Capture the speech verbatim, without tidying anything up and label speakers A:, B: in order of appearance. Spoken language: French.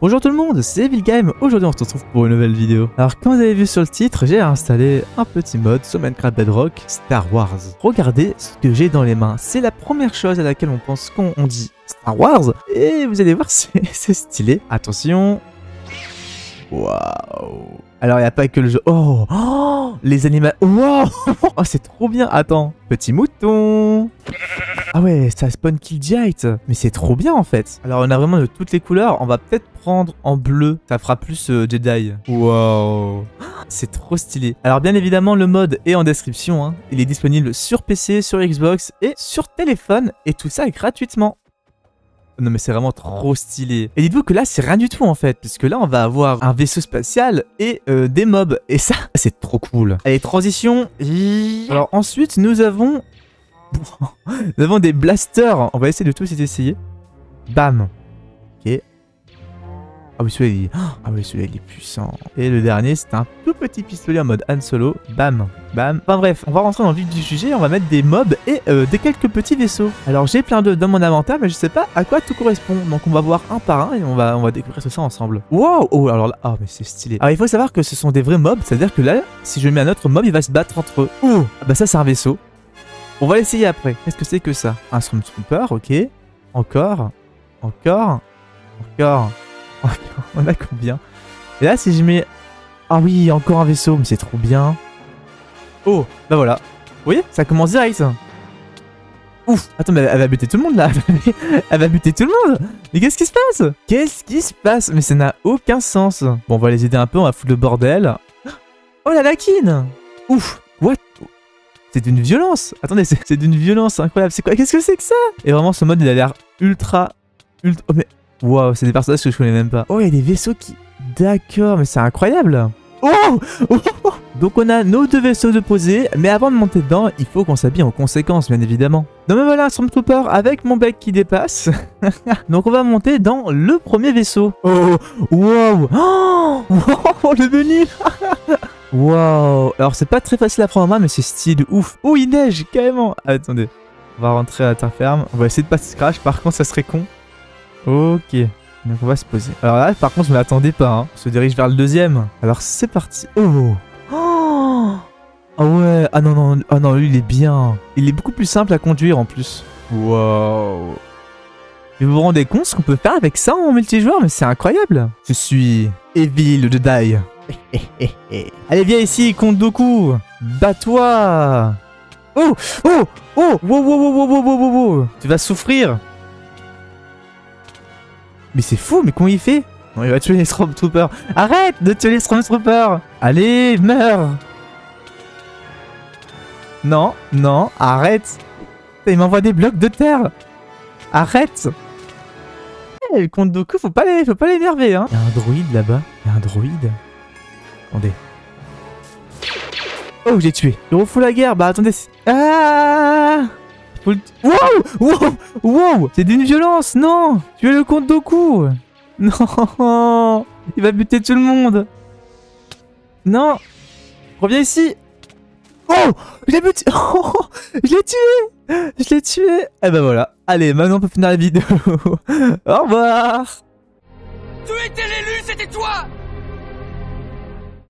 A: Bonjour tout le monde, c'est Vilgame. Aujourd'hui on se retrouve pour une nouvelle vidéo. Alors comme vous avez vu sur le titre, j'ai installé un petit mode sur Minecraft Bedrock Star Wars. Regardez ce que j'ai dans les mains. C'est la première chose à laquelle on pense quand on dit Star Wars. Et vous allez voir, c'est stylé. Attention. Waouh. Alors il n'y a pas que le jeu. Oh, oh les animaux. Wow. Oh c'est trop bien. Attends. Petit mouton. Ah ouais, ça spawn Killjoy. Mais c'est trop bien en fait. Alors on a vraiment de toutes les couleurs. On va peut-être prendre en bleu. Ça fera plus euh, Jedi. Wow. C'est trop stylé. Alors bien évidemment le mode est en description. Hein. Il est disponible sur P C, sur Xbox et sur téléphone. Et tout ça gratuitement. Non mais c'est vraiment trop stylé. Et dites-vous que là c'est rien du tout en fait. Puisque là on va avoir un vaisseau spatial et euh, des mobs. Et ça c'est trop cool. Allez transition. Alors ensuite nous avons... nous avons des blasters. On va essayer de tous les essayer. Bam. Ok. Ah oui celui-là il... ah oui, celui-là il est puissant. Et le dernier c'est un tout petit pistolet en mode Han Solo. Bam. Bam. Enfin bref, on va rentrer dans le vif du sujet. On va mettre des mobs et euh, des quelques petits vaisseaux. Alors j'ai plein d'œufs dans mon inventaire mais je sais pas à quoi tout correspond. Donc on va voir un par un et on va, on va découvrir tout ça ensemble. Wow. Oh alors là, oh mais c'est stylé. Alors il faut savoir que ce sont des vrais mobs. C'est-à-dire que là, si je mets un autre mob, il va se battre entre eux. Oh ah bah ça c'est un vaisseau. On va l'essayer après. Qu'est-ce que c'est que ça? Un Stormtrooper, ok. Encore. Encore. Encore. On a combien? Et là, si je mets... ah oui, encore un vaisseau, mais c'est trop bien. Oh, bah voilà. Vous voyez, ça commence direct. Ouf. Attends, mais elle va buter tout le monde, là. Elle va buter tout le monde. Mais qu'est-ce qui se passe? Qu'est-ce qui se passe? Mais ça n'a aucun sens. Bon, on va les aider un peu, on va foutre le bordel. Oh, la laquine. Ouf. What? C'est d'une violence. Attendez, c'est d'une violence incroyable. C'est quoi? Qu'est-ce que c'est que ça? Et vraiment, ce mode, il a l'air ultra... ultra... Oh, mais... waouh, c'est des personnages que je connais même pas. Oh, il y a des vaisseaux qui... d'accord, mais c'est incroyable. Oh, oh, oh. Donc on a nos deux vaisseaux de poser, mais avant de monter dedans, il faut qu'on s'habille en conséquence, bien évidemment. Donc me voilà un Stormtrooper avec mon bec qui dépasse. Donc on va monter dans le premier vaisseau. Oh, wow. Oh, oh le menu. Wow. Alors c'est pas très facile à prendre en main, mais c'est stylé ouf. Oh, il neige, carrément. Ah, attendez, on va rentrer à la terre ferme. On va essayer de pas se crash, par contre ça serait con. Ok. Donc on va se poser. Alors là, par contre, je ne m'attendais pas. Hein. On se dirige vers le deuxième. Alors c'est parti. Oh, oh ah ouais. Ah non, non. Ah non, lui, il est bien. Il est beaucoup plus simple à conduire en plus. Wow. Vous vous rendez compte ce qu'on peut faire avec ça en multijoueur? Mais c'est incroyable. Je suis Evil le Jedi. Allez, viens ici, Count Dooku. Bats-toi. Oh, oh, oh. Wow, wow, wow, wow, wow, wow, wow. Tu vas souffrir. Mais c'est fou, mais comment il fait? Non, il va tuer les Stormtroopers. Arrête de tuer les Stormtroopers. Allez, meurs. Non, non, arrête. Il m'envoie des blocs de terre. Arrête. Hey, le Count Dooku, faut pas les, faut pas l'énerver, hein. Il y a un droïde là-bas. Il y a un droïde. Attendez. Oh, j'ai tué. Je refous la guerre. Bah, attendez. Ah. Wow, wow, wow. C'est d'une violence, non. Tu es le Count Dooku. Non. Il va buter tout le monde. Non. Reviens ici. Oh, je l'ai buté. Oh, je l'ai tué. Je l'ai tué. Et ben voilà. Allez, maintenant on peut finir la vidéo. Au revoir.
B: Tu étais l'élu, c'était toi.